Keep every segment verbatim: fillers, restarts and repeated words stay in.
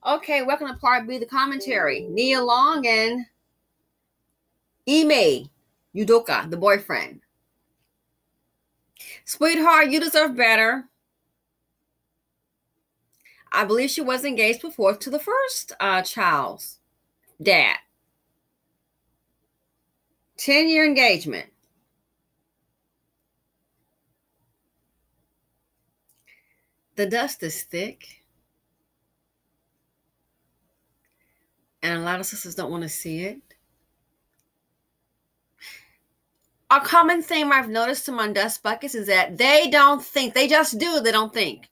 Okay, welcome to part B, the commentary. Nia Long and Ime Udoka, the boyfriend. Sweetheart, you deserve better. I believe she was engaged before to the first uh, child's dad. ten-year engagement. The dust is thick. And a lot of sisters don't want to see it. A common theme I've noticed among dust buckets is that they don't think. They just do. They don't think.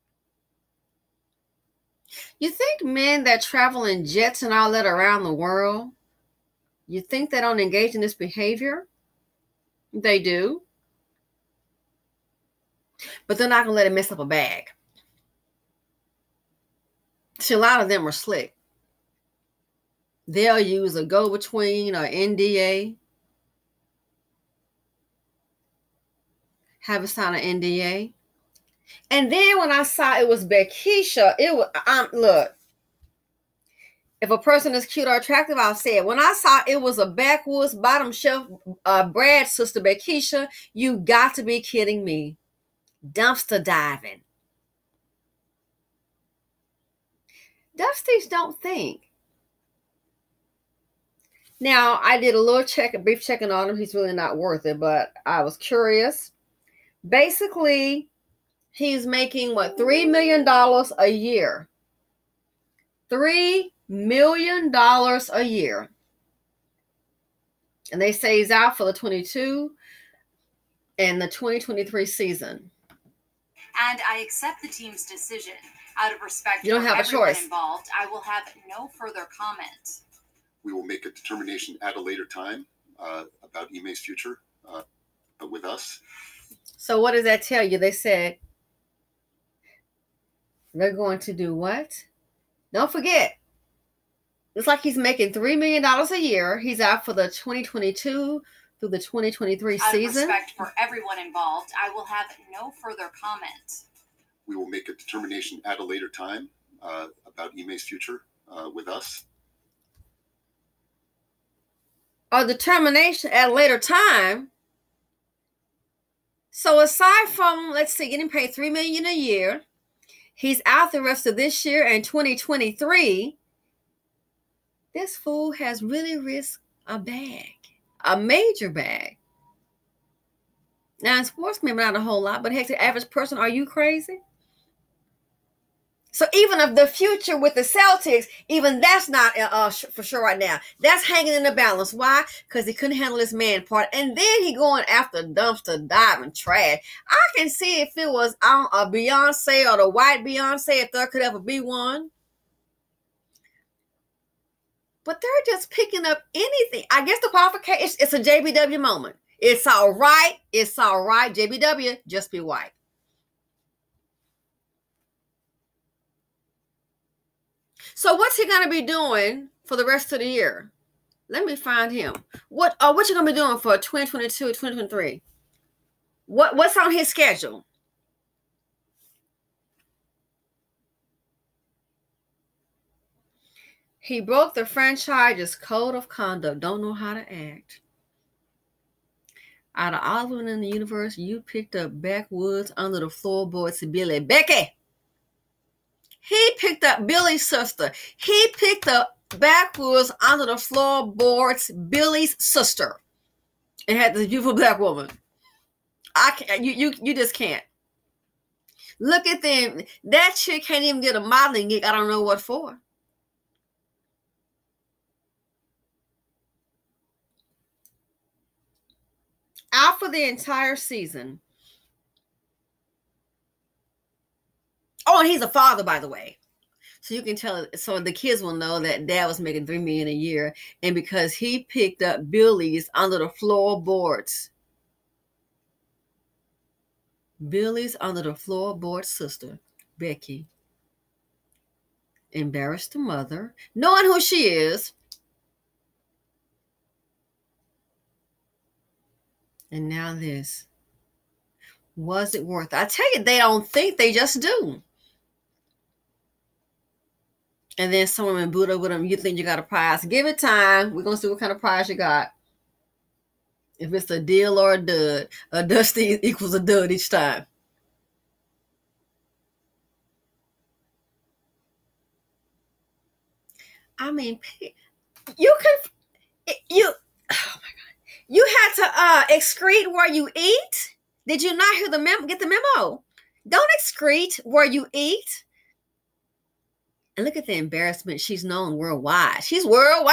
You think men that travel in jets and all that around the world, you think they don't engage in this behavior? They do. But they're not going to let it mess up a bag. See, a lot of them are slick. They'll use a go-between or N D A. Have a sign an N D A. And then when I saw it was Beckisha, it was, um, look, if a person is cute or attractive, I'll say it. When I saw it was a backwoods bottom shelf uh, Brad's sister, Beckisha, you got to be kidding me. Dumpster diving. Dusties don't think. Now, I did a little check, a brief checking on him. He's really not worth it, but I was curious. Basically, he's making, what, three million dollars a year. three million dollars a year. And they say he's out for the twenty-two and the twenty twenty-three season. And I accept the team's decision. Out of respect you don't for have a everyone choice. involved, I will have no further comment. We will make a determination at a later time uh, about Ime's future uh, with us. So what does that tell you? They said they're going to do what? Don't forget, it's like he's making three million dollars a year. He's out for the twenty twenty-two through the twenty twenty-three Out season. Out of respect for everyone involved, I will have no further comment. We will make a determination at a later time uh, about Ime's future uh, with us. A determination at a later time. So aside from, let's see, getting paid three million dollars a year, he's out the rest of this year and twenty twenty-three. This fool has really risked a bag, a major bag. Now in sports, maybe not a whole lot, but heck, the average person, are you crazy? So even of the future with the Celtics, even that's not uh, for sure right now. That's hanging in the balance. Why? Because he couldn't handle his man part. And then he going after dumpster diving trash. I can see if it was um, a Beyonce or the white Beyonce, if there could ever be one. But they're just picking up anything. I guess the qualification, it's, it's a J B W moment. It's all right. It's all right. J B W, just be white. So what's he going to be doing for the rest of the year? Let me find him. What uh, what you going to be doing for twenty twenty-two, twenty twenty-three? What, what's on his schedule? He broke the franchise's code of conduct. Don't know how to act. Out of all of them in the universe, you picked up backwoods under the floorboards to Billy. Becky! He picked up Billy's sister. He picked up backwoods under the floorboards, Billy's sister, and had this beautiful black woman. I can't. You you you just can't. Look at them. That chick can't even get a modeling gig. I don't know what for. Out for the entire season. Oh, and he's a father, by the way. So you can tell, so the kids will know that dad was making three million dollars a year. And because he picked up Billy's under the floorboards. Billy's under the floorboard sister, Becky. Embarrassed the mother, knowing who she is. And now this. Was it worth it? I tell you, they don't think, they just do. And then some women boot up with him. You think you got a prize. Give it time. We're going to see what kind of prize you got. If it's a deal or a dud. A dusty equals a dud each time. I mean, you can, you, oh my God. You had to uh, excrete where you eat? Did you not hear the memo? Get the memo. Don't excrete where you eat. And look at the embarrassment. She's known worldwide. She's worldwide.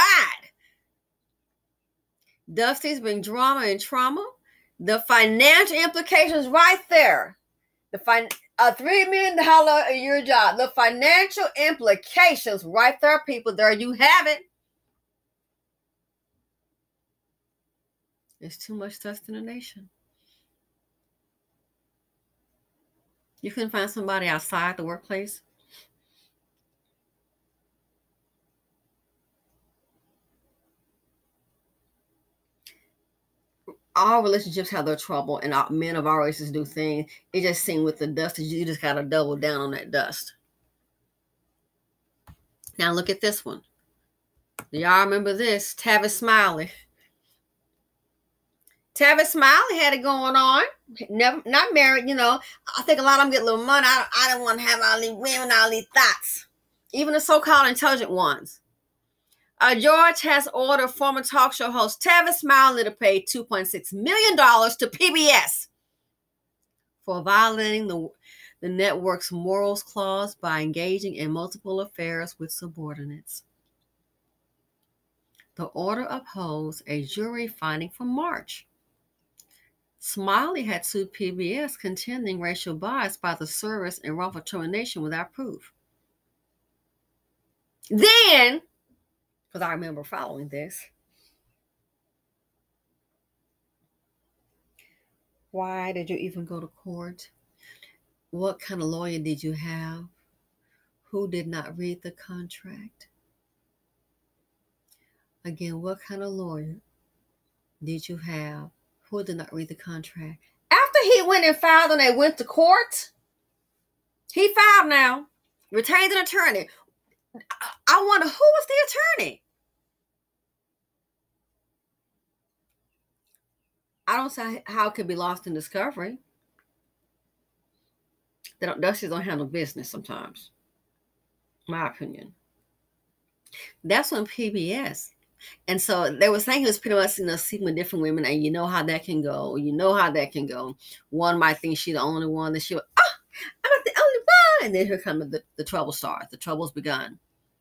Dusty's been drama and trauma. The financial implications right there. The fin- a three million dollars a year job. The financial implications right there, people. There you have it. There's too much dust in the nation. You couldn't find somebody outside the workplace. All relationships have their trouble, and all, men of all races do things. It just seems with the dust, you just got to double down on that dust. Now look at this one. Do y'all remember this? Tavis Smiley. Tavis Smiley had it going on. Never, not married, you know. I think a lot of them get a little money. I, I don't want to have all these women, all these thoughts. Even the so-called intelligent ones. A judge has ordered former talk show host Tavis Smiley to pay two point six million dollars to P B S for violating the, the network's morals clause by engaging in multiple affairs with subordinates. The order upholds a jury finding from March. Smiley had sued P B S contending racial bias by the service and wrongful termination without proof. Then, because I remember following this, why did you even go to court? What kind of lawyer did you have? Who did not read the contract? Again, what kind of lawyer did you have? Who did not read the contract? After he went and filed and they went to court, he filed now, retained an attorney. I wonder, who was the attorney? I don't see how it could be lost in discovery. They don't, Dusty don't handle business sometimes. My opinion. That's on P B S. And so they were saying he was pretty much, you know, sleeping with different women, and you know how that can go. You know how that can go. One might think she's the only one, that she would, oh, I'm not the only one. And then here comes the, the trouble starts. The trouble's begun.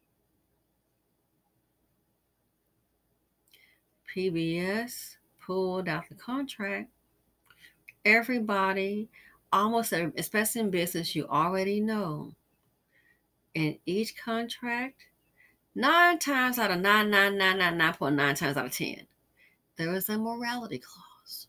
P B S pulled out the contract. Everybody, almost, especially in business, you already know. In each contract, nine times out of nine, nine, nine, nine, nine point nine times out of ten, there is a morality clause.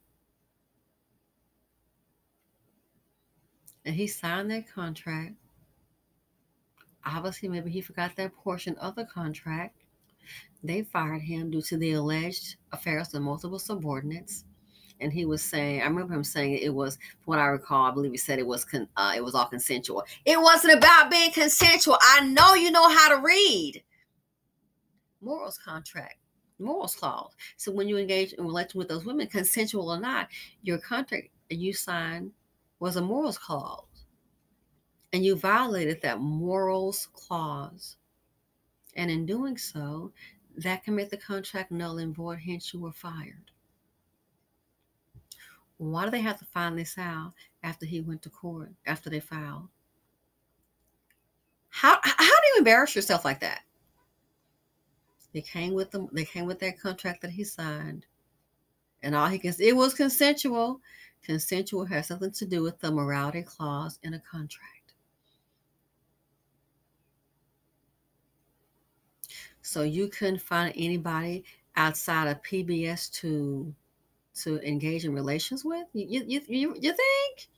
And he signed that contract. Obviously, maybe he forgot that portion of the contract. They fired him due to the alleged affairs with multiple subordinates. And he was saying, I remember him saying it was, from what I recall, I believe he said it was con, uh, it was all consensual. It wasn't about being consensual. I know you know how to read. Morals contract, morals clause. So when you engage in relation with those women, consensual or not, your contract you signed was a morals clause. And you violated that morals clause. And in doing so, that can make the contract null and void, hence you were fired. Why do they have to find this out after he went to court, after they filed? How how do you embarrass yourself like that? They came with them, they came with that contract that he signed. And all he can say, it was consensual. Consensual has something to do with the morality clause in a contract. So you couldn't find anybody outside of P B S to to engage in relations with? You you you, you think?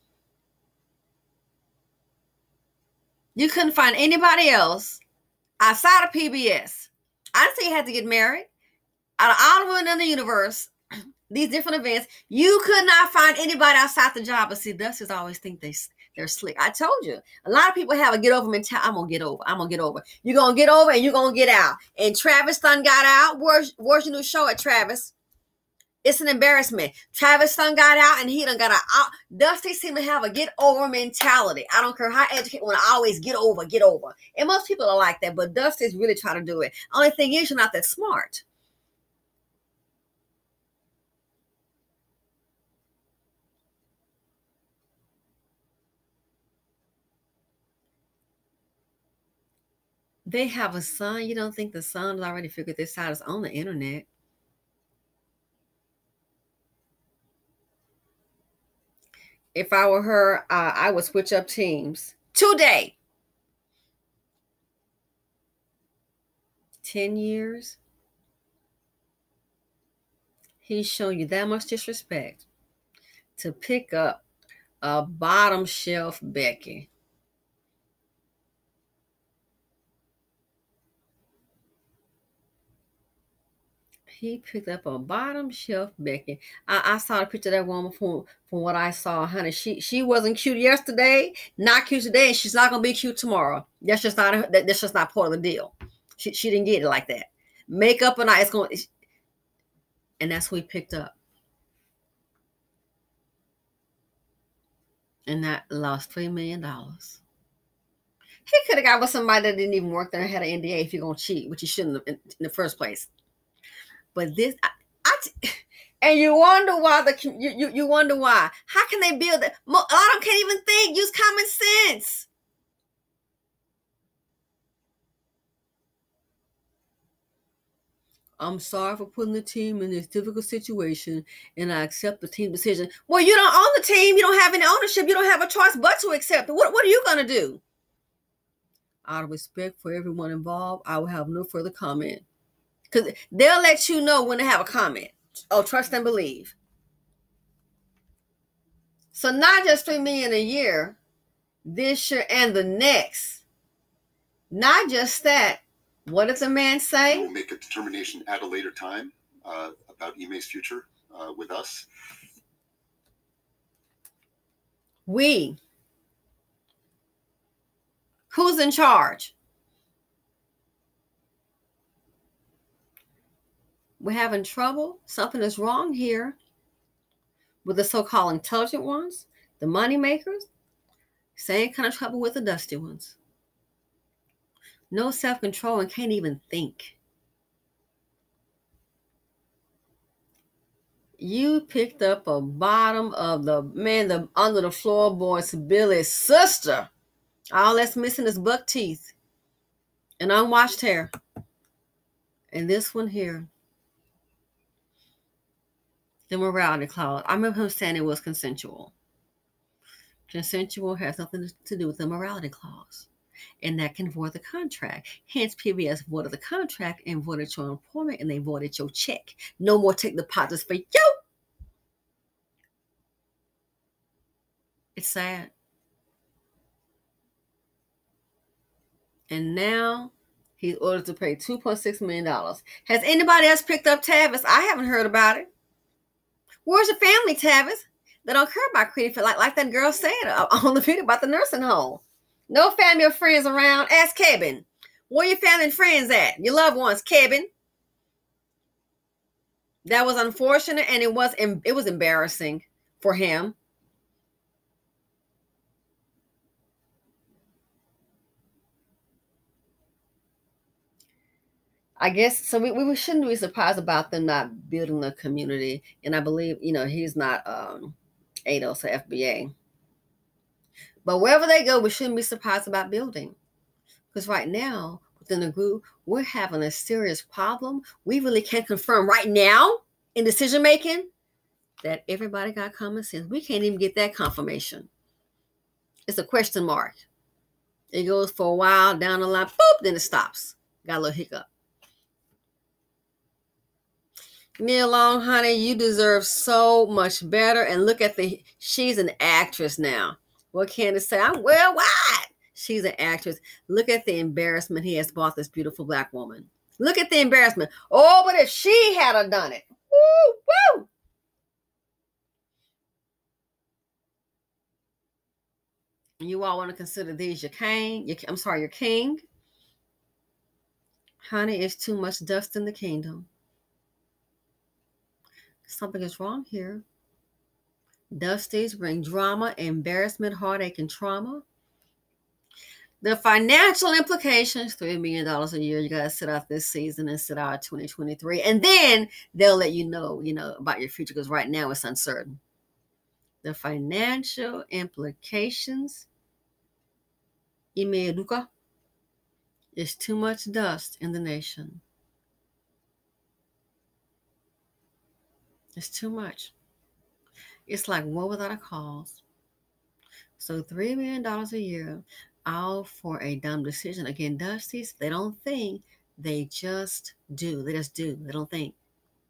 You couldn't find anybody else outside of P B S. I didn't say you had to get married. Out of all the women in the universe, these different events, you could not find anybody outside the job. But see, Dusty's always think they They're slick. I told you. A lot of people have a get over mentality. I'm going to get over. I'm going to get over. You're going to get over and you're going to get out. And Travis done got out. Where's, where's your new show at, Travis? It's an embarrassment. Travis done got out and he done got out. Dusty seem to have a get over mentality. I don't care how educated, when I always get over, get over. And most people are like that, but Dusty's really trying to do it. Only thing is, you're not that smart. They have a son. You don't think the son has already figured this out? It's on the internet. If I were her, uh, I would switch up teams today. ten years. He's shown you that much disrespect to pick up a bottom shelf Becky. He picked up a bottom shelf Becky. I, I saw a picture of that woman from, from what I saw, honey. She she wasn't cute yesterday, not cute today, and she's not gonna be cute tomorrow. That's just not a, that, that's just not part of the deal. She she didn't get it like that. Makeup and I, it's going, and that's who he picked up. And that lost three million dollars. He could have got with somebody that didn't even work there and had an N D A if you're gonna cheat, which you shouldn't have in, in the first place. But this, I, I, and you wonder why the you, you you wonder why. How can they build that? A lot of them can't even think. Use common sense. I'm sorry for putting the team in this difficult situation, and I accept the team decision. Well, you don't own the team. You don't have any ownership. You don't have a choice but to accept it. What what are you gonna do? Out of respect for everyone involved, I will have no further comment. Because they'll let you know when they have a comment. Oh, trust and believe. So not just three million dollars a year, this year and the next. Not just that. What does the man say? We'll make a determination at a later time uh, about Ime's future uh, with us. We. Who's in charge? We're having trouble. Something is wrong here with the so-called intelligent ones, the money makers. Same kind of trouble with the dusty ones. No self-control and can't even think. You picked up a bottom of the, man, the under the floorboards, Billy's sister. All that's missing is buck teeth and unwashed hair. And this one here. The morality clause. I remember him saying it was consensual. Consensual has nothing to do with the morality clause. And that can void the contract. Hence, P B S voided the contract and voided your employment, and they voided your check. No more take deposits for you. It's sad. And now he's ordered to pay two point six million dollars. Has anybody else picked up Tavis? I haven't heard about it. Where's your family, Tavis? They don't care about credit, like, like that girl said on the video about the nursing home. No family or friends around. Ask Kevin. Where your family and friends at? Your loved ones, Kevin. That was unfortunate, and it was it was embarrassing for him. I guess, so we, we shouldn't be surprised about them not building a community. And I believe, you know, he's not um, A D O S or F B A. But wherever they go, we shouldn't be surprised about building. Because right now, within the group, we're having a serious problem. We really can't confirm right now in decision making that everybody got common sense. We can't even get that confirmation. It's a question mark. It goes for a while, down the line, boop, then it stops. Got a little hiccup. Nia Long, honey, you deserve so much better. And look at the, she's an actress now. What can I say? I'm well, what? She's an actress. Look at the embarrassment he has bought this beautiful black woman. Look at the embarrassment. Oh, but if she had done it. Woo, woo. You all want to consider these your king. Your, I'm sorry, your king. Honey, it's too much dust in the kingdom. Something is wrong here. Dusties bring drama, embarrassment, heartache, and trauma. The financial implications, three million dollars a year. You got to sit out this season and sit out twenty twenty-three. And then they'll let you know, you know, about your future, because right now it's uncertain. The financial implications, Imeduka, is too much dust in the nation. It's too much. It's like war without a cause. So three million dollars a year, all for a dumb decision. Again, Dusties, they don't think, they just do. They just do. They don't think.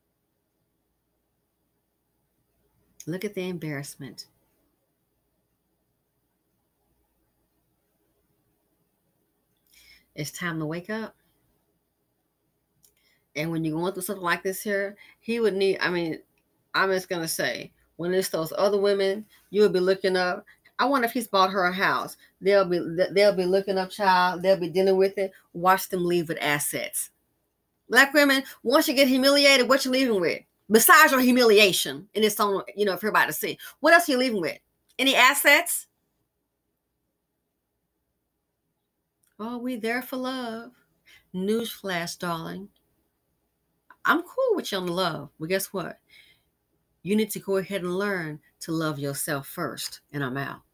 Look at the embarrassment. It's time to wake up. And when you're going through something like this here, he would need, I mean, I'm just going to say, when it's those other women, you would be looking up. I wonder if he's bought her a house. They'll be they'll be looking up, child. They'll be dealing with it. Watch them leave with assets. Black women, once you get humiliated, what you leaving with? Besides your humiliation, and it's on, you know, for everybody to see. What else are you leaving with? Any assets? Oh, we there for love. Newsflash, darling. I'm cool with you on love, but guess what? You need to go ahead and learn to love yourself first. And I'm out.